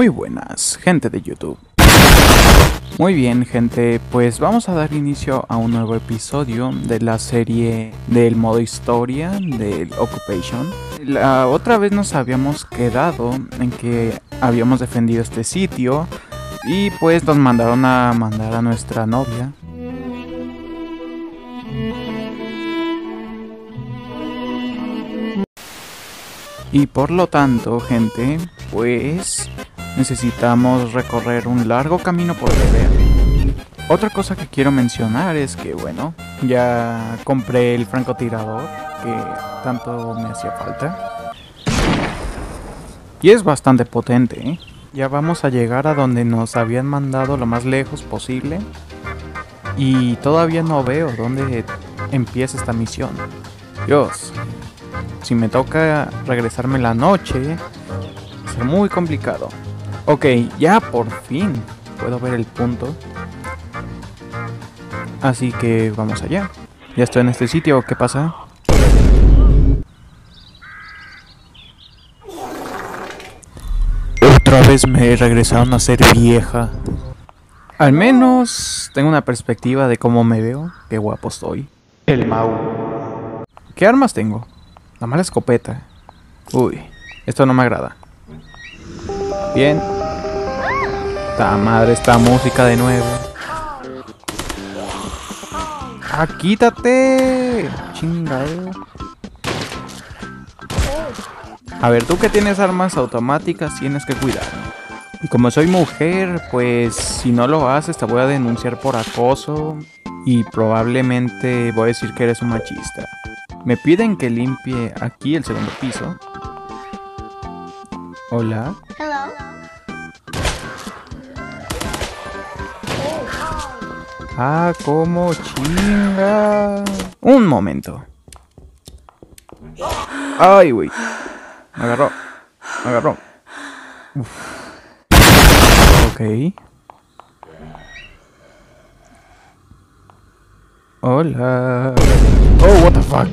Muy buenas, gente de YouTube. Muy bien, gente, pues vamos a dar inicio a un nuevo episodio de la serie del modo historia del Occupation. La otra vez nos habíamos quedado en que habíamos defendido este sitio y pues nos mandaron a mandar a nuestra novia. Y por lo tanto, gente, pues necesitamos recorrer un largo camino por deber. Otra cosa que quiero mencionar es que, bueno, ya compré el francotirador que tanto me hacía falta. Y es bastante potente, ¿eh? Ya vamos a llegar a donde nos habían mandado lo más lejos posible. Y todavía no veo dónde empieza esta misión. Dios. Si me toca regresarme la noche, va a ser muy complicado. Ok, ya por fin puedo ver el punto. Así que vamos allá. Ya estoy en este sitio, ¿qué pasa? Otra vez me regresaron a ser vieja. Al menos tengo una perspectiva de cómo me veo. Qué guapo estoy. El Mau. ¿Qué armas tengo? La mala escopeta. Uy, esto no me agrada. Bien. ¡Ta madre, esta música de nuevo! ¡Ah, quítate! Chingado. A ver, tú que tienes armas automáticas tienes que cuidar. Y como soy mujer, pues si no lo haces te voy a denunciar por acoso. Y probablemente voy a decir que eres un machista. Me piden que limpie aquí el segundo piso. Hola. Hello. Ah, como chinga. Un momento. Ay, güey. Me agarró. Me agarró. Uf. Ok. Hola. Oh, what the fuck.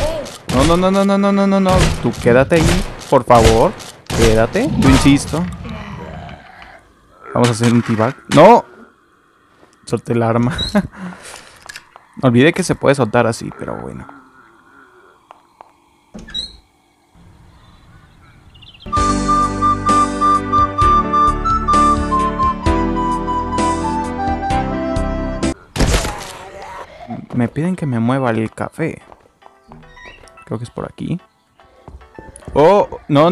No. Tú quédate ahí, por favor. Quédate, yo insisto. Vamos a hacer un T-Bag. ¡No! Solté el arma. Olvidé que se puede soltar así, pero bueno. Me piden que me mueva el café. Creo que es por aquí. ¡Oh! No.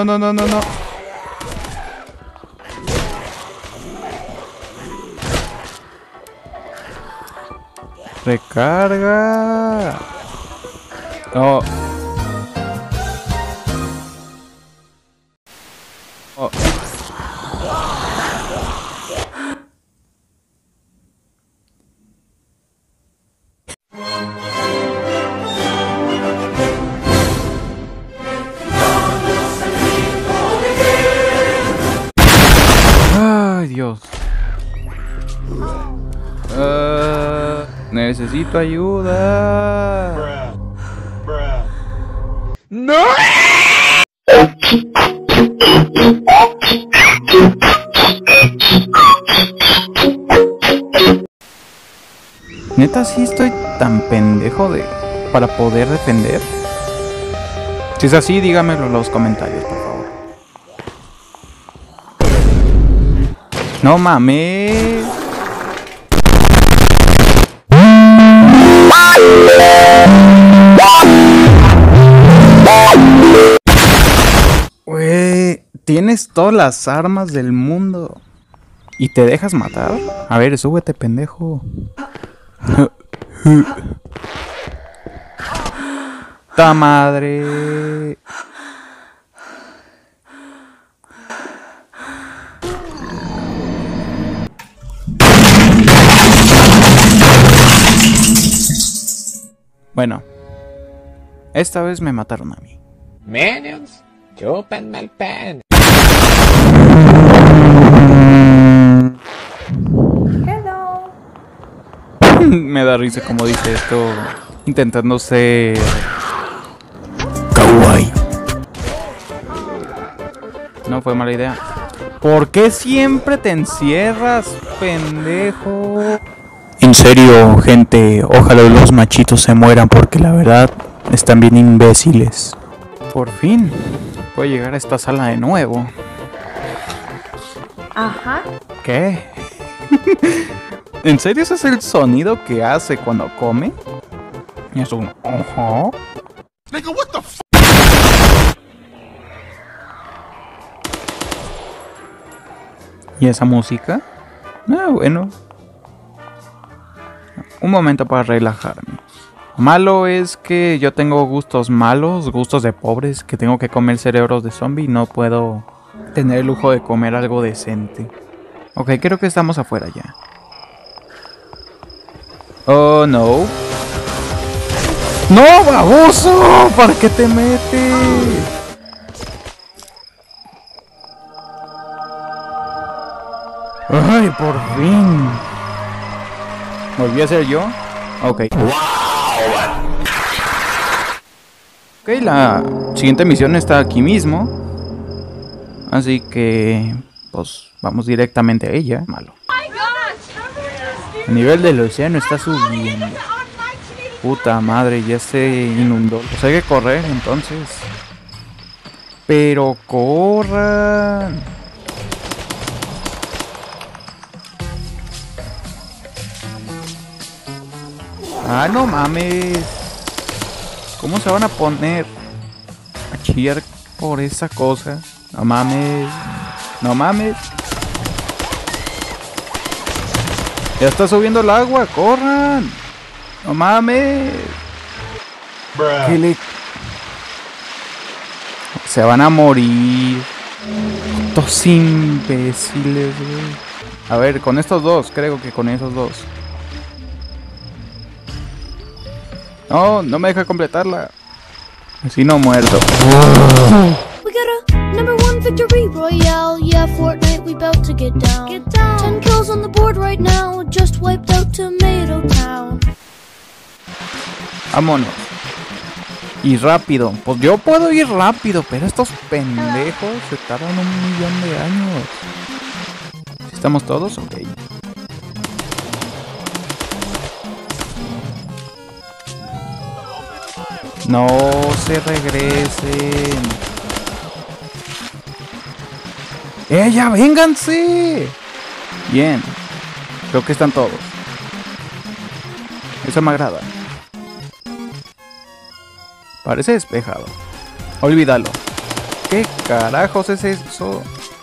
Recarga. Oh. Oh. Ay, Dios. Necesito ayuda. ¡No! Neta, sí estoy tan pendejo para poder defender. Si es así, dígamelo en los comentarios, por favor. No mames. Güey, tienes todas las armas del mundo y te dejas matar. A ver, súbete, pendejo. ¡Ta madre! Bueno, esta vez me mataron a mí. Minions, chúpenme el pen. Hello. Me da risa como dice esto, intentando ser kawaii. No fue mala idea. ¿Por qué siempre te encierras, pendejo? En serio, gente, ojalá los machitos se mueran porque la verdad están bien imbéciles. Por fin, puedo llegar a esta sala de nuevo. Ajá. ¿Qué? ¿En serio ese es el sonido que hace cuando come? Y es un ojo. ¿Y esa música? Ah, bueno. Un momento para relajarme. Malo es que yo tengo gustos malos, gustos de pobres, que tengo que comer cerebros de zombie y no puedo tener el lujo de comer algo decente. Ok, creo que estamos afuera ya. Oh, no. ¡No, baboso! ¿Para qué te metes? ¡Ay, por fin! ¿Volví a ser yo? Ok. Ok, la siguiente misión está aquí mismo. Así que... pues vamos directamente a ella. Malo. El nivel del océano está subiendo. Puta madre, ya se inundó. Pues hay que correr entonces. Pero corran. Ah, no mames. ¿Cómo se van a poner a chillar por esa cosa? No mames. No mames. Ya está subiendo el agua, corran. No mames. ¿Qué le... Se van a morir. Estos imbéciles, güey. A ver, con estos dos, creo que con esos dos. No, no me deja completarla. Así no muerto. We got a #1 victory royale. Yeah, Fortnite, we bout to get down. 10 kills on the board right now. Just wiped out Tomato Town. Vámonos. Y rápido. Pues yo puedo ir rápido, pero estos pendejos se tardan 1.000.000 de años. ¿Estamos todos? Ok. No se regresen. ¡Ya vénganse! Bien. Creo que están todos. Eso me agrada. Parece despejado. Olvídalo. ¿Qué carajos es eso?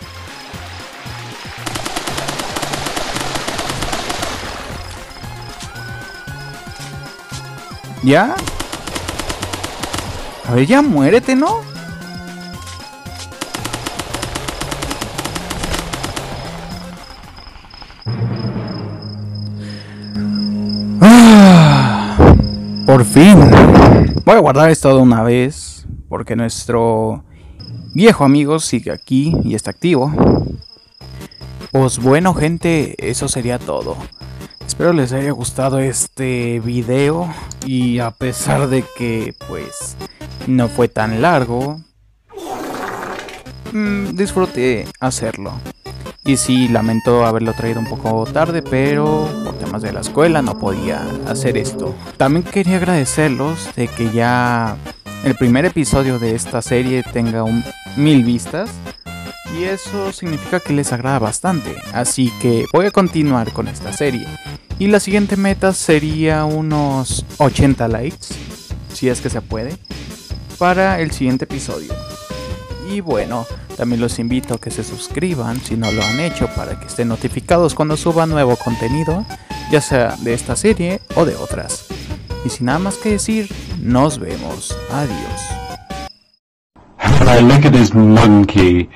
¿Ya? A ver, ya muérete, ¿no? Por fin. Voy a guardar esto de una vez, porque nuestro viejo amigo sigue aquí y está activo. Pues bueno, gente, eso sería todo. Espero les haya gustado este video y a pesar de que, pues, no fue tan largo, disfruté hacerlo. Y sí, lamento haberlo traído un poco tarde, pero por temas de la escuela no podía hacer esto. También quería agradecerlos de que ya el primer episodio de esta serie tenga 1000 vistas. Y eso significa que les agrada bastante. Así que voy a continuar con esta serie. Y la siguiente meta sería unos 80 likes, si es que se puede, para el siguiente episodio. Y bueno, también los invito a que se suscriban si no lo han hecho para que estén notificados cuando suba nuevo contenido, ya sea de esta serie o de otras. Y sin nada más que decir, nos vemos. Adiós. Look at this monkey.